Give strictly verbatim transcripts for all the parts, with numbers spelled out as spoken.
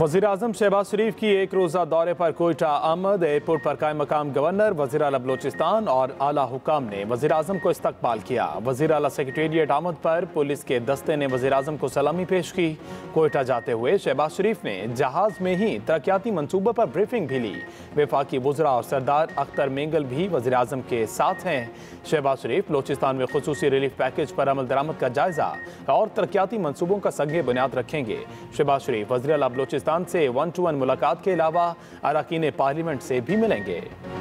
वज़ीर-ए-आज़म शहबाज शरीफ की एक रोज़ा दौरे पर कोयटा आमद। एयरपोर्ट पर कायम मकाम गवर्नर, वज़ीर आला बलोचिस्तान और आला हुकाम ने वज़ीर-ए-आज़म को इस्तकबाल किया। वज़ीर आला सेक्रेटेरिएट आमद पर पुलिस के दस्ते ने वज़ीर-ए-आज़म को सलामी पेश की। कोयटा जाते हुए शहबाज शरीफ ने जहाज़ में ही तरक्याती मनसूबों पर ब्रीफिंग भी ली। वफाकी वज़रा और सरदार अख्तर मेंगल भी वज़ीर-ए-आज़म के साथ हैं। शहबाज शरीफ बलोचिस्तान में खुसूसी रिलीफ पैकेज पर अमल दरामद का जायजा और तरक्याती मनसूबों का संगे बुनियाद रखेंगे। शहबाज शरीफ वज़ीर आला बलोचिस्तान से वन टू वन मुलाकात के अलावा अरकान पार्लियामेंट से भी मिलेंगे।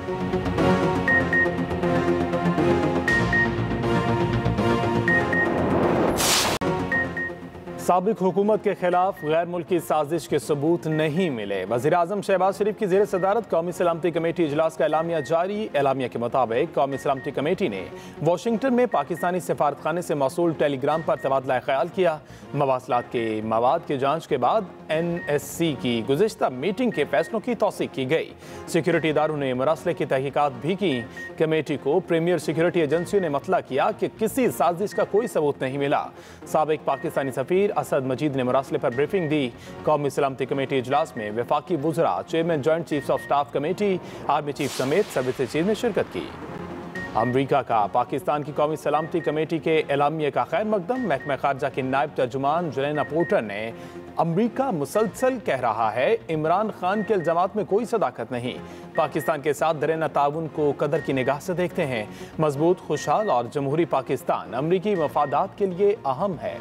साबिक हुकूमत के खिलाफ गैर मुल्की साजिश के सबूत नहीं मिले। वज़ीर-ए-आज़म शहबाज शरीफ की ज़ेर सदारत कौमी सलामती कमेटी इजलास का एलामिया जारी। एलामिया के मुताबिक कौमी सलामती कमेटी ने वाशिंगटन में पाकिस्तानी सफारत खाने से मौसूल टेलीग्राम पर तबादला ख्याल किया। मवासलात के मवाद की जाँच के बाद एन एस सी की गुज़िश्ता मीटिंग के फैसलों की तौसीक की गई। सिक्योरिटी इदारों ने मरासले की तहकीकात भी की। कमेटी को प्रीमियर सिक्योरिटी एजेंसियों ने मतला किया कि किसी साजिश का कोई सबूत नहीं मिला। साबिक पाकिस्तानी सफीर असद मजीद ने मरासले पर ब्रीफिंग दी। कौमी सलामती कमेटी इजलास में वफाकी वज़रा, chairman joint chiefs of staff committee, army chief समेत सर्विस चीफ ने शिरकत की। अमरीका का पाकिस्तान की कौमी सलामती कमेटी के एलामिया का खैर मकदम। महकमा खारजा के नायब तर्जुमान जुलैना पोर्टर ने अमरीका मुसलसल कह रहा है इमरान खान के इल्जामात में कोई सदाकत नहीं। पाकिस्तान के साथ दरेना ताउन को कदर की निगाह से देखते हैं। मजबूत, खुशहाल और जमहूरी पाकिस्तान अमरीकी मफादात के लिए अहम है।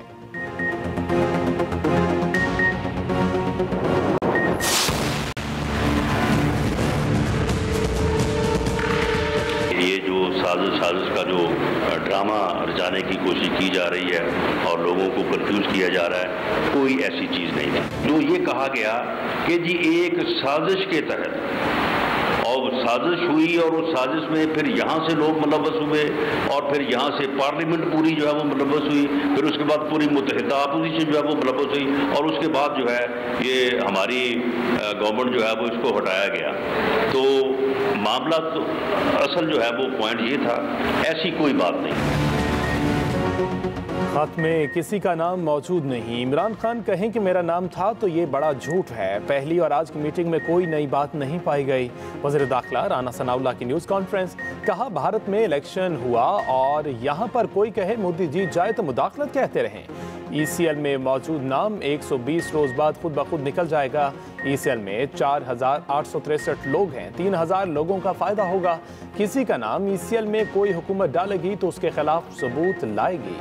ये जो साजिश साजिश का जो ड्रामा रचाने की कोशिश की जा रही है और लोगों को कंफ्यूज किया जा रहा है, कोई ऐसी चीज़ नहीं है। जो ये कहा गया कि जी एक साजिश के तहत और साजिश हुई और उस साजिश में फिर यहाँ से लोग मुलव्वस हुए और फिर यहाँ से पार्लियामेंट पूरी जो है वो मुलव्वस हुई, फिर उसके बाद पूरी मुत्तहिदा अपोजिशन जो है वो मुलव्वस हुई और उसके बाद जो है ये हमारी गवर्नमेंट जो है वो इसको हटाया गया। तो मामला तो असल जो है वो पॉइंट ये था, ऐसी कोई बात नहीं। खत में किसी का नाम मौजूद नहीं। इमरान खान कहें कि मेरा नाम था तो ये बड़ा झूठ है। पहली और आज की मीटिंग में कोई नई बात नहीं पाई गई। वज़ीर दाखिला राना सनाउल्लाह की न्यूज़ कॉन्फ्रेंस। कहा भारत में इलेक्शन हुआ और यहाँ पर कोई कहे मोदी जीत जाए तो मुदाखलत कहते रहें। ई सी एल में मौजूद नाम एक सौ बीस रोज बाद खुद ब खुद निकल जाएगा। ई सी एल में चार हजार आठ सौ तिरसठ लोग हैं, तीन हजार लोगों का फायदा होगा। किसी का नाम ई सी एल में कोई हुकूमत डालेगी तो उसके खिलाफ सबूत लाएगी।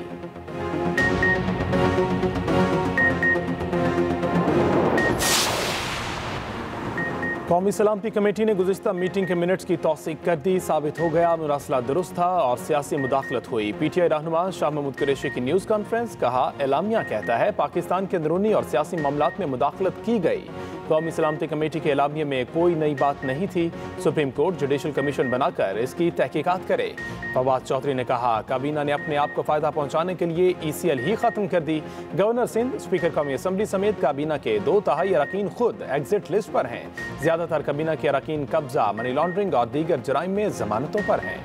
कौमी सलामती कमेटी ने गुज़िश्ता मीटिंग के मिनट्स की तौसीक कर दी। साबित हो गया मुरासला दुरुस्त था और सियासी मुदाखलत हुई। पी टी आई रहनुमा शाह महमूद कुरैशी की न्यूज़ कॉन्फ्रेंस। कहा एलामिया कहता है पाकिस्तान के अंदरूनी और सियासी मामलात में मुदाखलत की गई। कौमी सलामती कमेटी के एलामिया में कोई नई बात नहीं थी। सुप्रीम कोर्ट जुडिशल कमीशन बनाकर इसकी तहकीकात करे। फवाद चौधरी ने कहा काबीना ने अपने आप को फायदा पहुंचाने के लिए ई सी एल ही खत्म कर दी। गवर्नर सिंध, स्पीकर कौमी असम्बली समेत काबीना के दो तिहाई अरकान खुद एग्जिट लिस्ट पर हैं। ज्यादातर काबीना के अरकान कब्जा, मनी लॉन्ड्रिंग और दीगर जराइम में जमानतों पर हैं।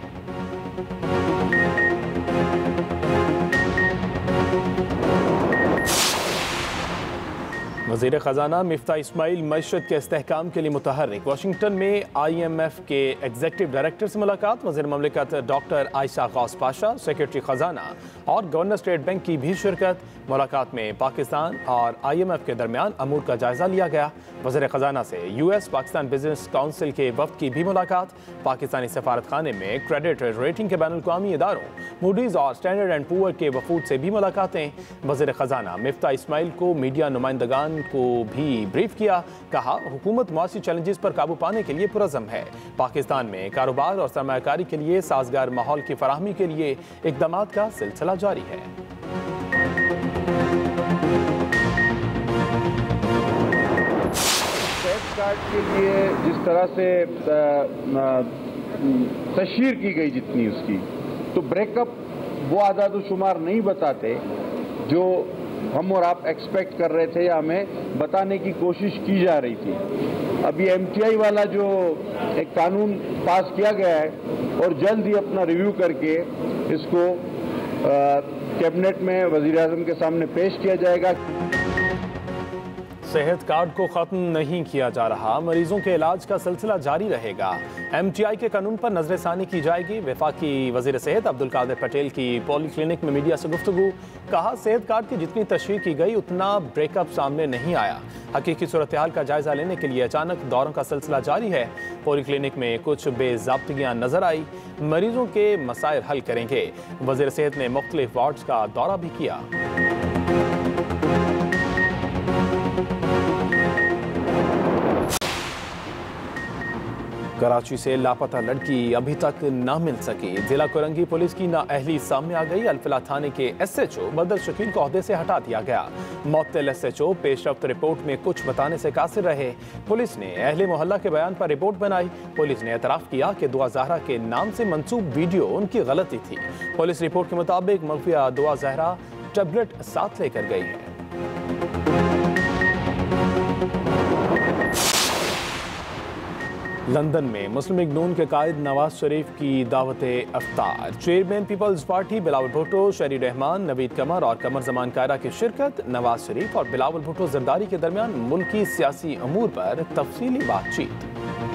वज़ीर ख़जाना मिफ्ता इस्माइल मईशत के इस्तेहकाम के लिए मुतहर्रिक। वाशिंगटन में आई एम एफ के एग्जीक्यूटिव डायरेक्टर से मुलाकात। वज़ीर ममलिकत डॉक्टर आयशा गौस पाशा, सेक्रेटरी ख़जाना और गवर्नर स्टेट बैंक की भी शिरकत। मुलाकात में पाकिस्तान और आई एम एफ के दरमियान अमूर का जायजा लिया गया। वज़ीर ख़जाना से U S Pakistan business council के वफ़द की भी मुलाकात। पाकिस्तानी सफारत खाने में क्रेडिट रेटिंग के बैनुल-अक़वामी इदारों मूडीज़ और स्टैंडर्ड एंड पुअर के वफूद से भी मुलाकातें। वज़ीर ख़जाना मिफ्ता इस्माइल को मीडिया नुमाइंदगान को भी ब्रीफ किया। कहा हुकूमत मुआसी चैलेंजेस पर काबू पाने के लिए पुरज़म है। पाकिस्तान में कारोबार और सरमायाकारी के लिए साजगार माहौल की फराहमी के लिए इक़दामात का सिलसिला जारी है। टैक्स कार्ड के लिए जिस तरह से तशहीर की गई जितनी उसकी, तो ब्रेकअप वो आदाद शुमार नहीं बताते जो हम और आप एक्सपेक्ट कर रहे थे या हमें बताने की कोशिश की जा रही थी। अभी एम टी आई वाला जो एक कानून पास किया गया है और जल्द ही अपना रिव्यू करके इसको कैबिनेट में वज़ीर-ए-आज़म के सामने पेश किया जाएगा। सेहत कार्ड को खत्म नहीं किया जा रहा, मरीजों के इलाज का सिलसिला जारी रहेगा। एमटीआई के कानून पर नजरसानी की जाएगी। वफाकी वजीर सेहत अब्दुल कादिर पटेल की पॉली क्लिनिक में मीडिया से गुफ्तगू। कहा, सेहत कार्ड की जितनी तशरीह की गई उतना ब्रेकअप सामने नहीं आया। हकीकी सूरत हाल का जायजा लेने के लिए अचानक दौरों का सिलसिला जारी है। पॉली क्लिनिक में कुछ बेज़ाब्तियां नजर आई। मरीजों के मसाइल हल करेंगे। वजीर सेहत ने मुख्तलिफ वार्ड्स का दौरा भी किया। कराची से लापता लड़की अभी तक ना मिल सकी। जिला कोरंगी पुलिस की नाअहली सामने आ गई। अल्फला थाने के एसएचओ बदर शकील को ओहदे से हटा दिया गया। मुअत्तल एसएचओ पेशरफ्त रिपोर्ट में कुछ बताने से कासिर रहे। पुलिस ने अहले मोहल्ला के बयान पर रिपोर्ट बनाई। पुलिस ने एतराफ़ किया कि दुआ ज़हरा के नाम से मंसूब वीडियो उनकी गलती थी। पुलिस रिपोर्ट के मुताबिक मख्फिया दुआ ज़हरा टैबलेट साथ लेकर गई है। लंदन में मुस्लिम लीग नून के कायद नवाज शरीफ की दावत अफ्तार। Chairman peoples party Bilawal Bhutto, Sherry Rehman, Naveed कमर और कमर जमान कायरा की शिरकत। नवाज शरीफ और बिलावल भुट्टो जरदारी के दरमियान मुल्की सियासी अमूर पर तफसीली बातचीत।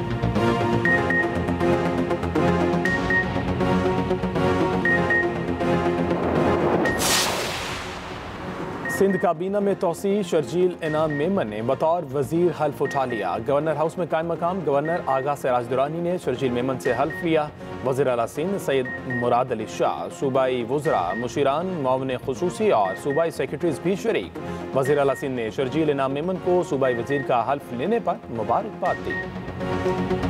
सिंध काबीना में तोसी। शर्जील इनाम मेमन ने बतौर वजीर हल्फ उठा लिया। गवर्नर हाउस में कायम मकाम गवर्नर आगा सिराज दुरानी ने शर्जील मेमन से हल्फ लिया। वज़ीर आला सिंध सैयद मुराद अली शाह, सूबाई वज़रा, मुशीरान, मुआविन खुसूसी और सूबाई सेक्रेटरीज भी शरीक। वज़ीर आला सिंध ने शर्जील इनाम मेमन को सूबाई वजीर का हल्फ लेने पर मुबारकबाद दी।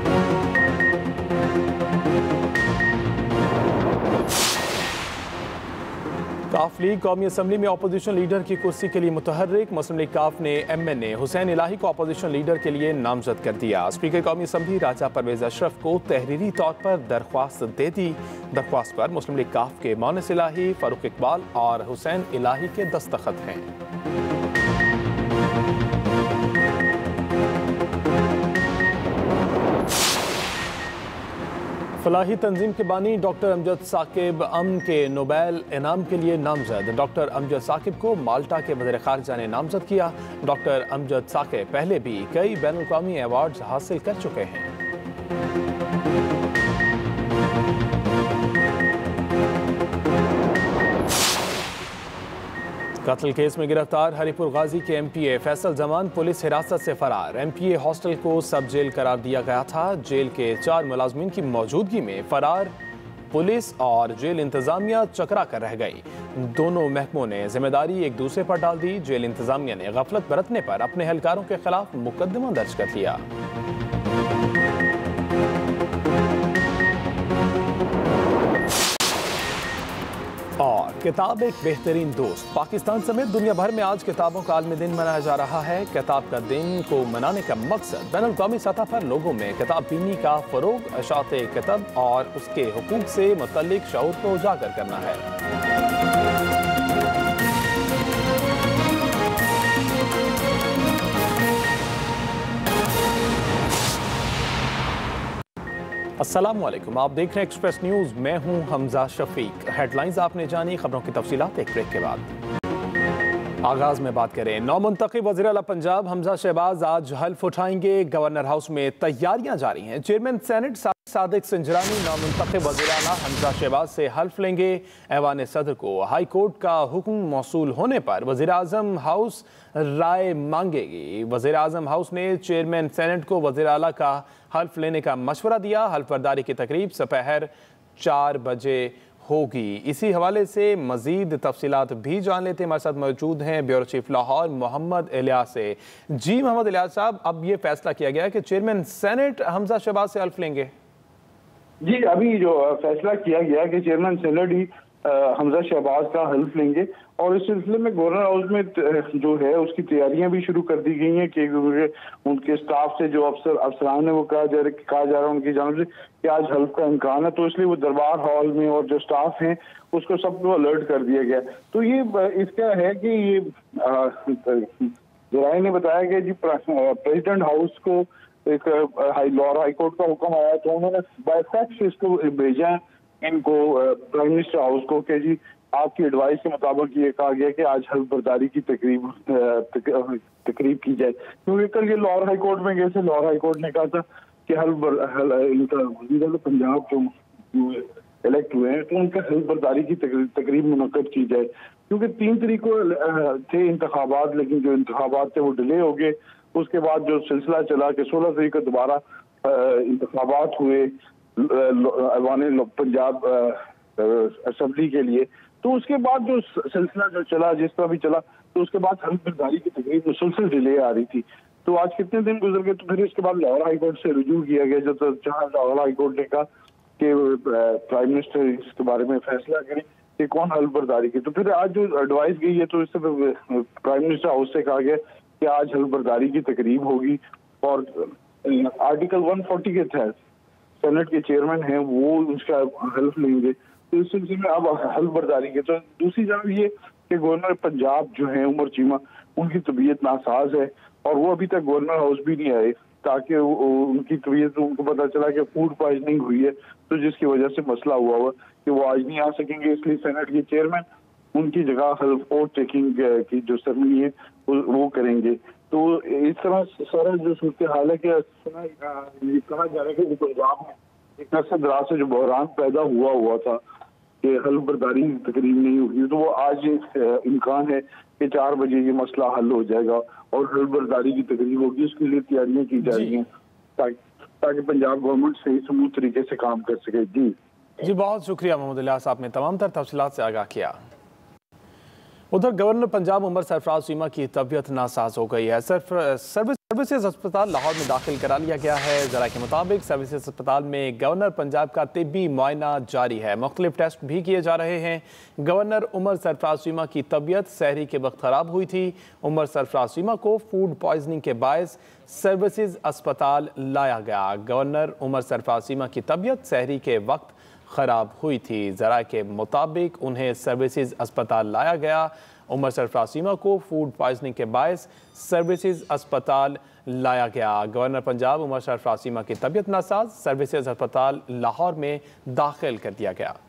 काफ लीग कौमी असम्बली में अपोजिशन लीडर की कुर्सी के लिए मुतहर्रिक। मुस्लिम लीग काफ ने M N A Hussain Elahi को अपोजिशन लीडर के लिए नामजद कर दिया। स्पीकर कौमी असम्बली राजा परवेज अशरफ को तहरीरी तौर पर दरख्वास्त दे दी। दरख्वास्त पर मुस्लिम लीग काफ के मोनिस इलाही, फारूक इकबाल और हुसैन इलाही के दस्तखत हैं। फलाही तंजीम के बानी डॉक्टर अमजद साकिब अमन के नोबेल इनाम के लिए नामजद। डॉक्टर अमजद साकिब को माल्टा के वज़ीर ख़ारिजा ने नामजद किया। डॉक्टर अमजद साकिब पहले भी कई बैनुल अक़वामी अवार्ड हासिल कर चुके हैं। कत्ल केस में गिरफ्तार हरीपुर गाजी के एमपीए फैसल जमान पुलिस हिरासत से फरार। एमपीए हॉस्टल को सब जेल करार दिया गया था। जेल के चार मुलाजमीन की मौजूदगी में फरार पुलिस और जेल इंतजामिया चकरा कर रह गई। दोनों महकमों ने जिम्मेदारी एक दूसरे पर डाल दी। जेल इंतजामिया ने गफलत बरतने पर अपने एहलकारों के खिलाफ मुकदमा दर्ज कर लिया। और किताब एक बेहतरीन दोस्त। पाकिस्तान समेत दुनिया भर में आज किताबों का आलमी दिन मनाया जा रहा है। किताब का दिन को मनाने का मकसद बैनुल अक़वामी सतह पर लोगों में किताब बीनी का फरोग, अशाते किताब और उसके हुकूक से मुतल्लिक शऊर को उजागर करना है। अस्सलाम वालेकुम, आप देख रहे हैं एक्सप्रेस न्यूज़। मैं हूं हमजा शफीक। हेडलाइंस आपने जानी, खबरों की तफसीलात एक ब्रेक के बाद। आगाज में बात करें, नौमुंतखब वज़ीर आला पंजाब हमजा शहबाज आज हल्फ उठाएंगे। गवर्नर हाउस में तैयारियां जारी हैं। चेयरमैन सेनेट सादिक संजरानी नौमुंतखब वज़ीर आला हमजा शहबाज से हल्फ लेंगे। ऐवान सदर को हाई कोर्ट का हुक्म मौसूल होने पर वज़ीर आज़म हाउस राय मांगेगी। वज़ीर आज़म हाउस ने चेयरमैन सेनेट को वज़ीर आला का हल्फ लेने का मशवरा दिया। हल्फ बर्दारी की तकरीब दोपहर चार बजे होगी। इसी हवाले से मजीद तफसीलात भी जान लेते हैं। हमारे साथ मौजूद हैं ब्यूरो चीफ लाहौर मोहम्मद इलियास से। जी मोहम्मद इलियास साहब, अब ये फैसला किया गया कि चेयरमैन सेनेट हमजा शहबाज से हल्फ लेंगे। जी, अभी जो फैसला किया गया कि चेयरमैन सेनेट ही हमजा शहबाज का हल्फ लेंगे और इस सिलसिले में गवर्नर हाउस में जो है उसकी तैयारियां भी शुरू कर दी गई हैं कि उनके स्टाफ से जो अफसर अफसरान है वो कहा जा रहा कहा जा रहा है उनकी जानब से कि आज हल्फ का इम्कान है, तो इसलिए वो दरबार हॉल में और जो स्टाफ है उसको सबको अलर्ट कर दिया गया। तो ये इसका है कि ये जराये ने बताया कि जी प्रेसिडेंट हाउस को एक हाई लाहौर हाईकोर्ट का हुक्म आया तो उन्होंने बाय फैक्स इसको भेजा इनको प्राइम मिनिस्टर हाउस को कि जी आपकी एडवाइस के मुताबिक ये कहा गया कि आज हल्फ बर्दारी की तकरीब तक, तकरीब की जाए, क्योंकि कल ये लाहौर हाई कोर्ट में गए थे। लाहौर हाई कोर्ट ने कहा था कि हल्फ इनका वज़ीर पंजाब जो इलेक्ट हुए हैं तो उनका हल्फ बर्दारी की तकरीब मुनक्कद की जाए, क्योंकि तीन तरीकों थे इंतखाबात, लेकिन जो इंतखाबात थे वो डिले हो गए। उसके बाद जो सिलसिला चला कि सोलह तारीख को दोबारा इंतखाबात हुए अवान पंजाब असम्बली के लिए, तो उसके बाद जो सिलसिला जो चला जिस तरह भी चला, तो उसके बाद हल्फ बर्दारी की तकरीब मुसलसल डिले आ रही थी। तो आज कितने दिन गुजर गए, तो फिर इसके बाद लाहौर हाई कोर्ट से रुजू किया गया, जब तो जहाँ लाहौर हाई कोर्ट ने कहा कि प्राइम मिनिस्टर इसके बारे में फैसला करें कि कौन हल्फ बर्दारी की। तो फिर आज जो एडवाइस गई है तो इससे प्राइम मिनिस्टर हाउस से कहा गया कि आज हल्फ बर्दारी की तकरीब होगी, और आर्टिकल एक सौ चालीस के तहत सेनेट के चेयरमैन हैं वो उसका हल्फ लेंगे। तो इस सिलसिले में अब हल्फ बर्दारी के। तो दूसरी जानब ये कि गवर्नर पंजाब जो है उमर चीमा, उनकी तबीयत नासाज है और वो अभी तक गवर्नर हाउस भी नहीं आए, ताकि उनकी तबीयत, उनको पता चला कि फूड पॉइजनिंग हुई है, तो जिसकी वजह से मसला हुआ हुआ कि वो आज नहीं आ सकेंगे। इसलिए सेनेट के चेयरमैन उनकी जगह हल्फ ओथ टेकिंग की जो सेरेमनी है वो करेंगे। तो इस तरह सारा जो सूरत हाल है कि सुना कहा जा रहा है कि पंजाब में एक अरसे दराज से जो बहरान पैदा हुआ हुआ था कि हल्फ बर्दारी तकरीब नहीं होगी, तो वो आज इम्कान है कि चार बजे ये मसला हल हो जाएगा और हल्फ बर्दारी की तकरीब होगी। उसके लिए तैयारियां की जा रही हैं ताकि पंजाब गवर्नमेंट सही स्मूथ तरीके से काम कर सके। जी जी बहुत शुक्रिया मोहम्मद इलियास, आपने तमाम तर तफसीलात से आगाह किया। उधर गवर्नर पंजाब उमर सरफराज चीमा की तबीयत नासाज हो गई है। सर्विस सर्विसेज अस्पताल लाहौर में दाखिल करा लिया गया है। जरा के मुताबिक सर्विसेज अस्पताल में गवर्नर पंजाब का तिब्बी मुआयना जारी है, मुख्तलिफ टेस्ट भी किए जा रहे हैं। गवर्नर उमर सरफराज चीमा की तबीयत सहरी के वक्त ख़राब हुई थी। उमर सरफराज चीमा को फूड पॉइजनिंग के बायस सर्विसेज अस्पताल लाया गया। गवर्नर उमर सरफराज चीमा की तबीयत सहरी के वक्त ख़राब हुई थी। ज़रा के मुताबिक उन्हें सर्विसेज अस्पताल लाया गया। उमर सरफराज चीमा को फूड पॉइजनिंग के बायस सर्विसेज अस्पताल लाया गया। गवर्नर पंजाब उमर सरफराज चीमा की तबीयत नासाज, सर्विसेज अस्पताल लाहौर में दाखिल कर दिया गया।